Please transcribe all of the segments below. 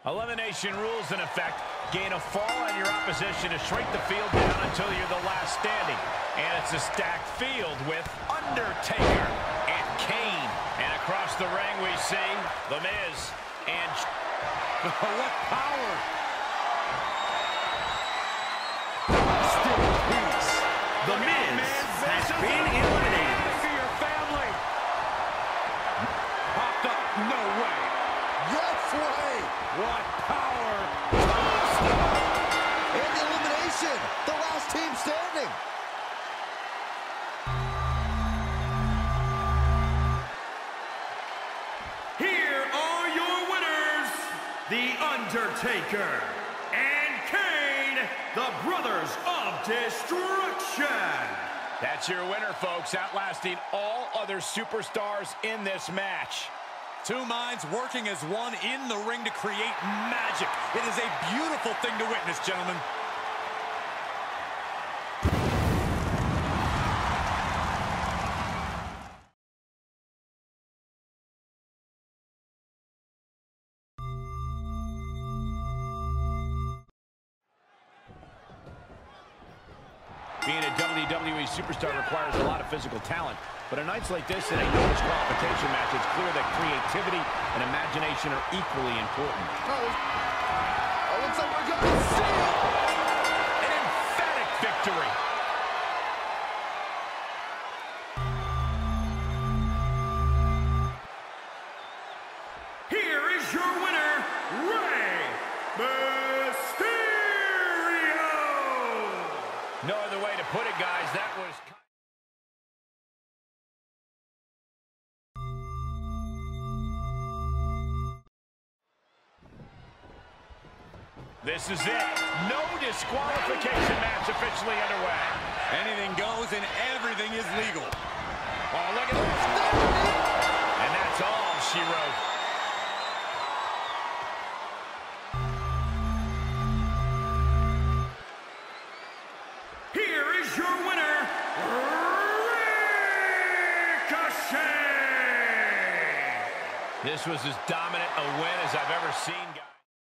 Elimination rules in effect. Gain a fall on your opposition to shrink the field down until you're the last standing. And it's a stacked field with Undertaker and Kane. And across the ring we see The Miz and... What power! The Miz has been eliminated. For your family. Popped up. No way. Yes way. What power. And the elimination. The last team standing. Here are your winners, The Undertaker and Kane, the Brothers of Destruction. That's your winner, folks, outlasting all other superstars in this match. Two minds working as one in the ring to create magic. It is a beautiful thing to witness, gentlemen. Being a WWE superstar requires a lot of physical talent, but on nights like this, in a no disqualification match, it's clear that creativity and imagination are equally important. Oh, looks like we're going to see it. An emphatic victory. Here is your winner, Rey Mysterio. No other way to put it, guys. That was... This is it. No disqualification match officially underway. Anything goes and everything is legal. Oh, look at this. And that's all she wrote. Here is your winner, Ricochet. This was as dominant a win as I've ever seen, guys.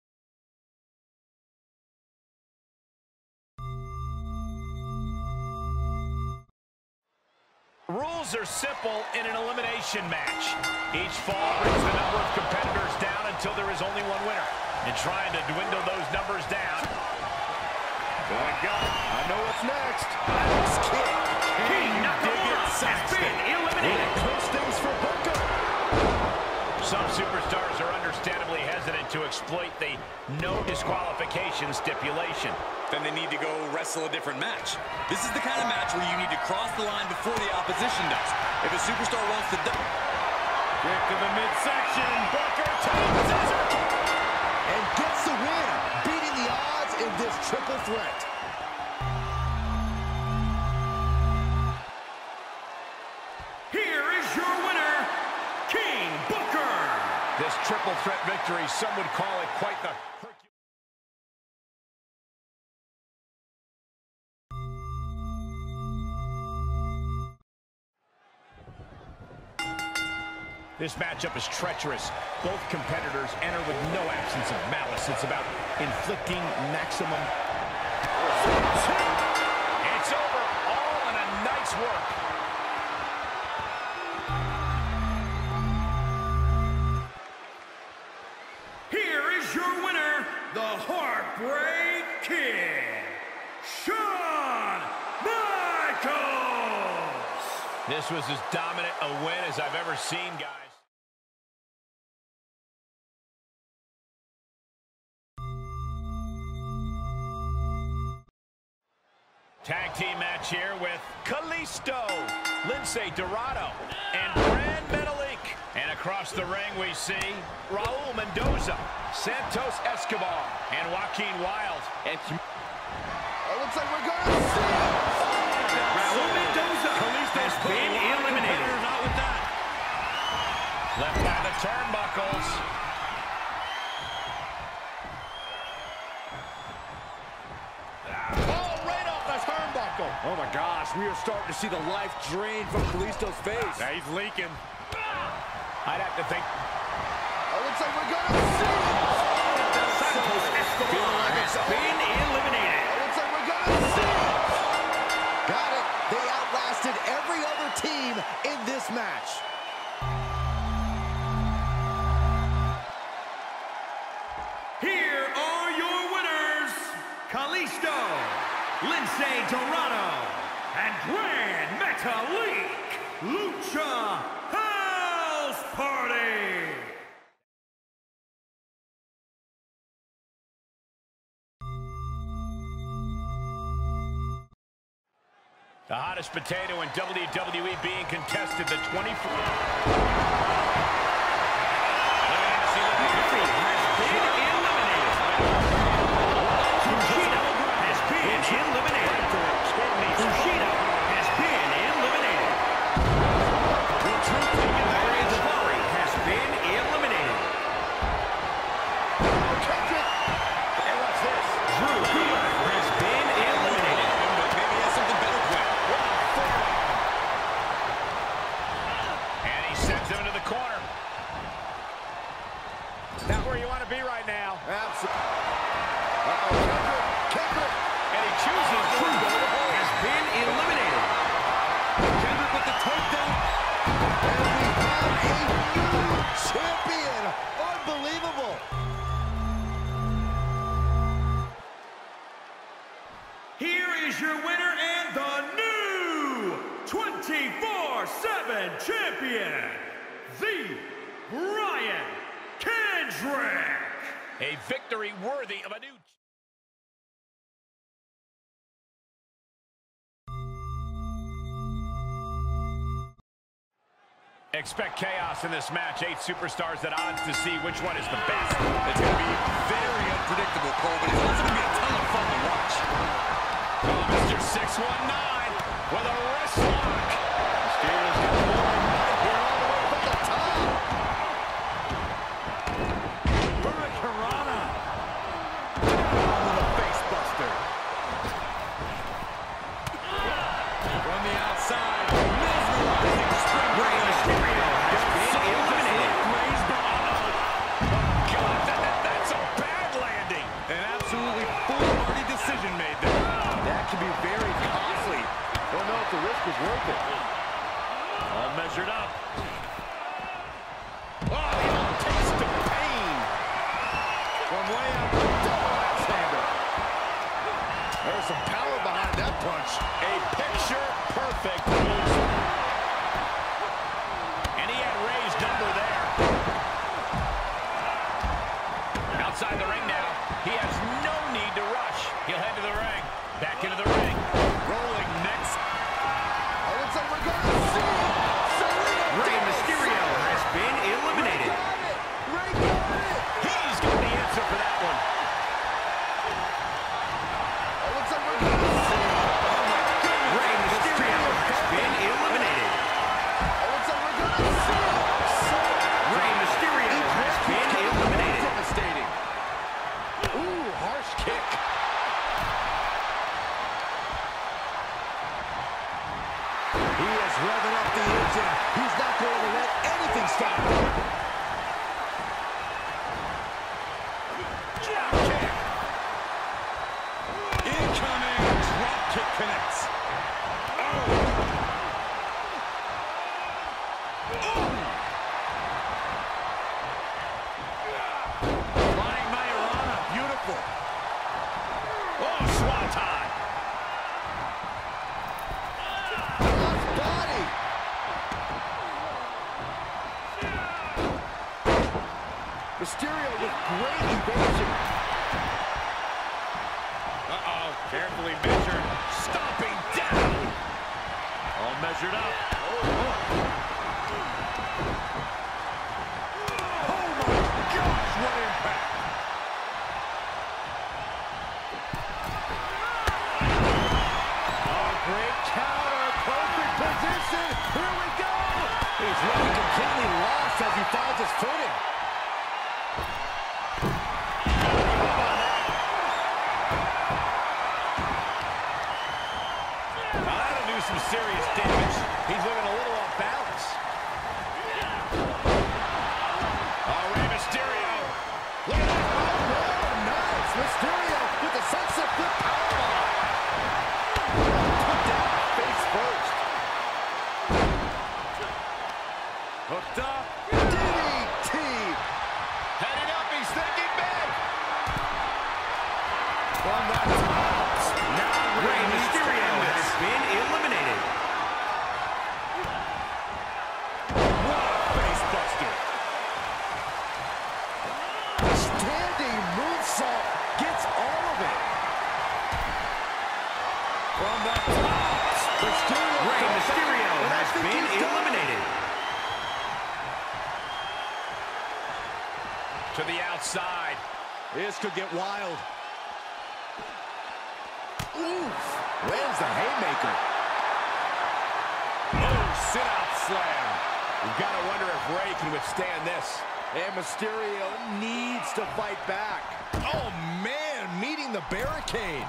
Rules are simple in an elimination match. Each fall brings the number of competitors down until there is only one winner. And trying to dwindle those numbers down. My God, I know what's next. Alex Kidd. King Nakamura has been eliminated. Close things for Booker. Some superstars are understandably hesitant to exploit the no disqualification stipulation. Then they need to go wrestle a different match. This is the kind of match where you need to cross the line before the opposition does. If a superstar wants to... Kick to the midsection. Booker takes scissor. And gets the win, beating the odds in this triple threat. Here is your winner, King Booker. This triple threat victory, some would call it quite the... This matchup is treacherous. Both competitors enter with no absence of malice. It's about inflicting maximum... It's over, all in a nice work. Here is your winner, the Heartbreak Kid, Shawn Michaels. This was as dominant a win as I've ever seen, guys. Tag team match here with Kalisto, Lince Dorado, and Gran Metalik. And across the ring we see Raul Mendoza, Santos Escobar, and Joaquin Wilde. And Looks like we're going to see it. Raul Mendoza has been eliminated. Not with that. Left by the turnbuckles. Oh my gosh, we are starting to see the life drain from Kalisto's face. Now he's leaking. I'd have to think. Looks like we're gonna see it. Santos Escobar has been eliminated. Looks like we're gonna see it. Got it. They outlasted every other team in this match. Here are your winners, Kalisto, Lince Dorado, and Gran Metalik Lucha House Party. The hottest potato in WWE being contested, the 24th. Not where you want to be right now. Absolutely. Kendrick. And he chooses Truth has been eliminated. Kendrick with the takedown. And we have a new champion. Unbelievable. Here is your winner and the new 24/7 champion, the Brian Kendrick. a victory worthy of a new... Expect chaos in this match. 8 superstars at odds to see which one is the best. It's going to be very unpredictable, Cole, but it's also going to be a ton of fun to watch. Mr. 619 with a wrist lock. Mysterio's got the ball right here all the way from the top. Hurricanrana. Down to the face buster. From the outside, mesmerizing springboard. Mysterio has been eliminated. God, that's a bad landing. An absolutely foolhardy decision made there. That can be very costly. Don't know if the risk was worth it. All measured up. Oh, the taste of pain. From way out, double axe handle. There's some power behind that punch. A picture-perfect move. And he had Ray's number there. Outside the ring now. He has no need to rush. He'll head to the ring. Back into the ring. Rolling next. Oh, looks like we're going to see Rey Mysterio has been eliminated. Ray got it. He's got the answer for that one. Oh, looks like we're going to see Rey Mysterio has been eliminated. Oh, looks like we're going to see Rey Mysterio has been eliminated. Devastating. Ooh, harsh kick. He is revving up the engine. He's not going to let anything stop him. Drop kick. Incoming drop kick connects. Flying Majorana. Beautiful. Oh, swanton. Cross body. Mysterio with great evasion. Uh-oh. Carefully measured. Stomping down. All measured up. Oh my gosh, what impact. Oh, great counter, perfect position. Here we go. He's looking completely lost as he finds his footing. That'll do some serious damage. He's looking a little off balance. Oh, Rey Mysterio. Look at that. Oh, Rey Mysterio has been eliminated. To the outside. This could get wild. Oof. Lands the haymaker. Oh, sit-out slam. You've got to wonder if Rey can withstand this. And Mysterio needs to fight back. Oh, man, meeting the barricade.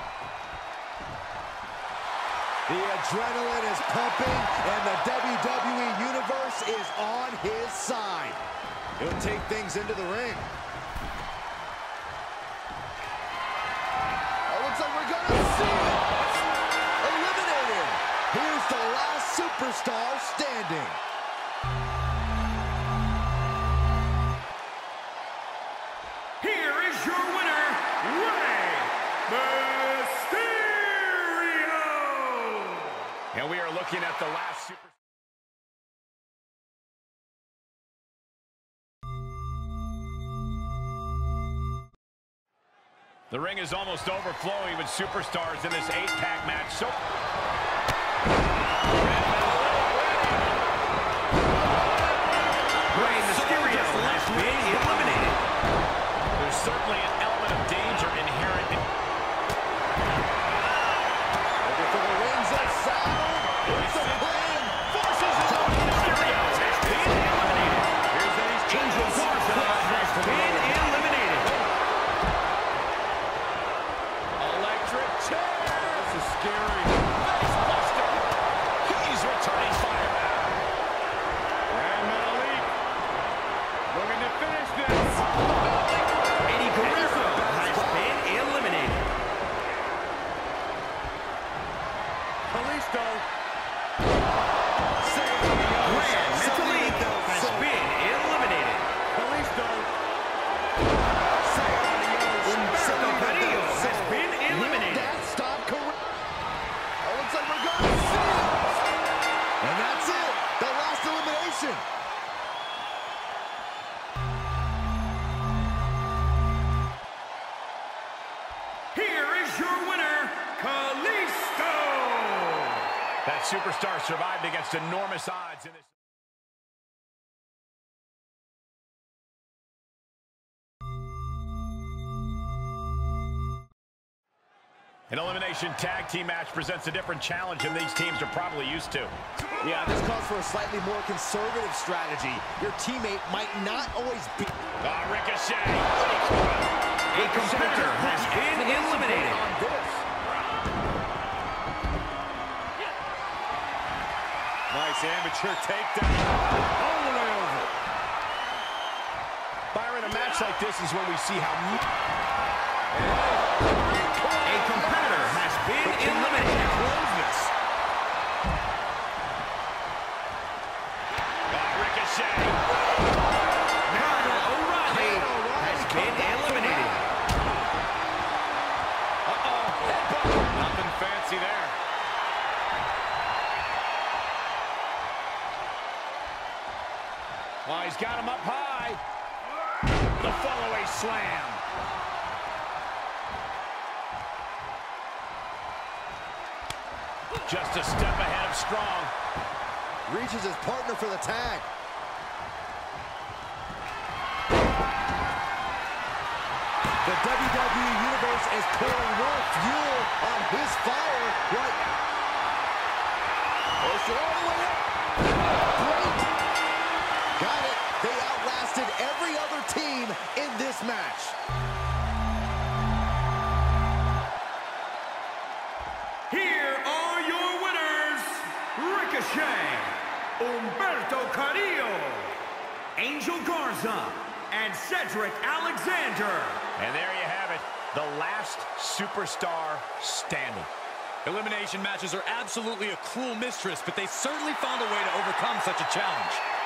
The adrenaline is pumping, and the WWE Universe is on his side. He'll take things into the ring. Oh, looks like we're going to see it. Eliminated. Here's the last superstar standing. Here is your winner, Rey Mysterio. And we are looking at the last super. The ring is almost overflowing with superstars in this 8-pack match. So Rey Mysterio has been eliminated. there's certainly an element of danger inherent in Over for the rings of sound. It's a plan. Forces it on. Mysterio has been eliminated. Here's Eddie's Angel Garza has been eliminated. electric chair. This is scary. Facebuster. He's returning fire. And Malik looking to finish this. Eddie Guerrero has been eliminated. Kalisto. Gran Metalik has been eliminated. Kalisto. Humberto Carrillo has been eliminated. That stop correct. Oh, looks like we're going to see it. And that's it. The last elimination. Here is your winner, Kalisto. That superstar survived against enormous odds in this. An elimination tag team match presents a different challenge than these teams are probably used to. Yeah, this calls for a slightly more conservative strategy. Your teammate might not always be... Ricochet. A competitor has been eliminated. on this. Nice amateur takedown. All the way over. Byron, a match like this is when we see how... A competitor has been eliminated. Ricochet. Kyle O'Reilly has been eliminated. Nothing fancy there. Oh, he's got him up high. The follow-away slam. Just a step ahead of Strong. Reaches his partner for the tag. The WWE Universe is pouring more fuel on his fire right now. Push it all the way up. Great. Got it. They outlasted every other team in this match. Here are your winners, Ricochet, Humberto Carrillo, Angel Garza, and Cedric Alexander. And there you have it, the last superstar standing. Elimination matches are absolutely a cruel mistress, but they certainly found a way to overcome such a challenge.